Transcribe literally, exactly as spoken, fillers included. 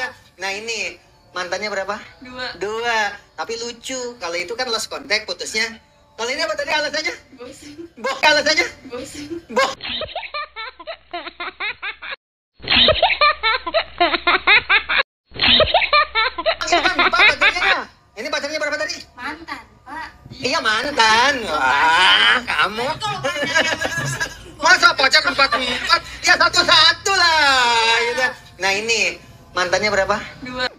Nah ini mantannya berapa? Dua. Dua. Tapi lucu. Kalau itu kan lost contact putusnya. Kalau ini apa tadi alasannya? Bosan. Boh alasannya? Bosan. Boh. Ini kan Pak pacarnya. Ini pacarnya berapa tadi? Mantan, Pak. Iya mantan. Wah, kamu. Masa pacar empat empat? Ya satu satu lah. Gitu. Nah ini mantannya berapa? Dua.